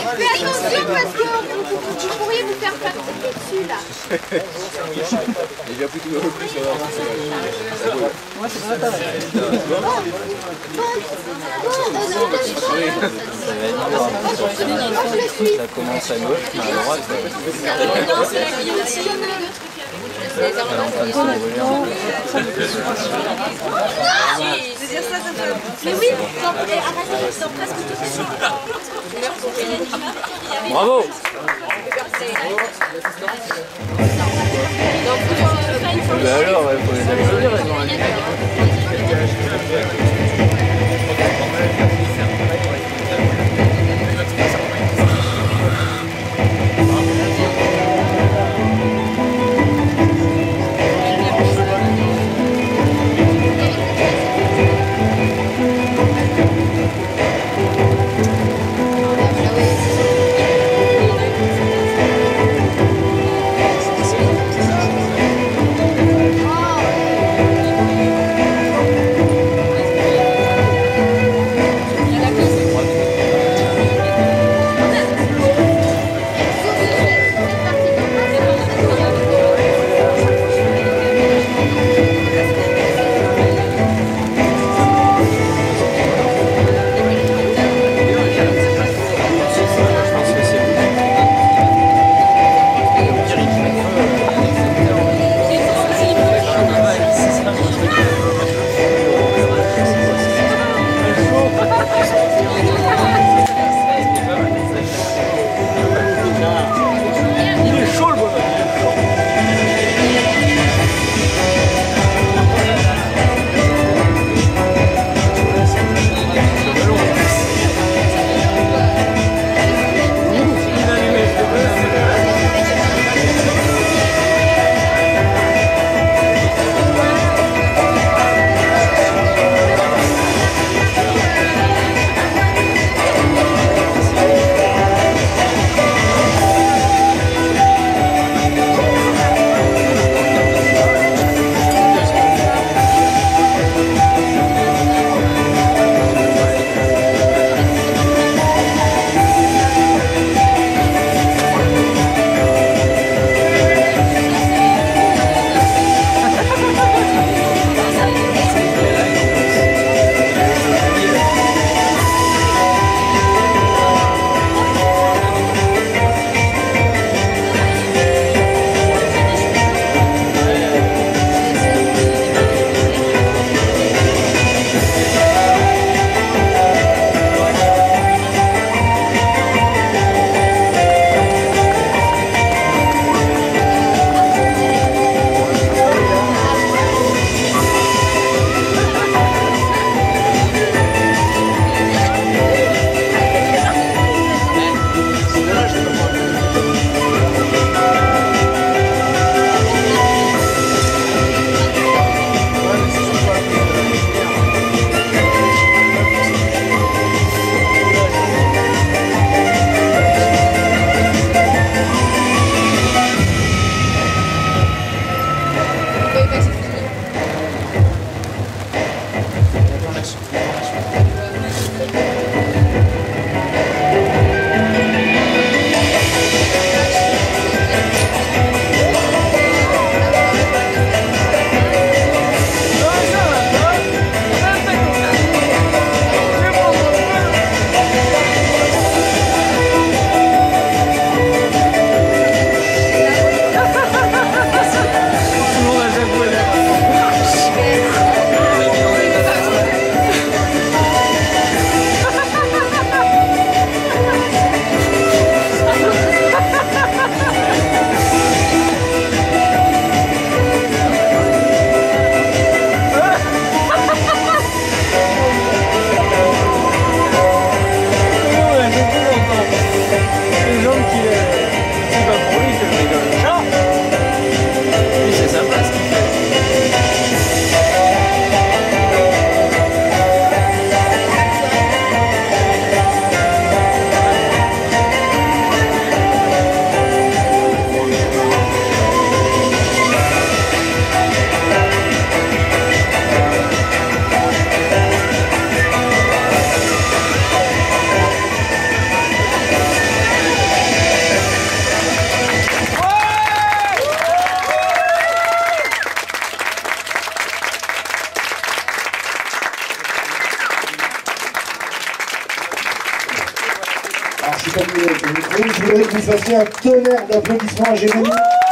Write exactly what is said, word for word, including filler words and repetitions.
Fais attention parce que vous pourriez vous faire faire dessus là. Il y a plus de plus sur la Moi, c'est pas grave. Ça commence à gauche, mais à droite. Non, c'est la guillotine. Elle est en train de se dérouler en deux. Mais oui, dans presque toutes les choses. Bravo! Bah alors, il faut les applaudir, elles ont un fabuleuse au micro. Je voudrais que vous fassiez un tonnerre d'applaudissements à Jérémy.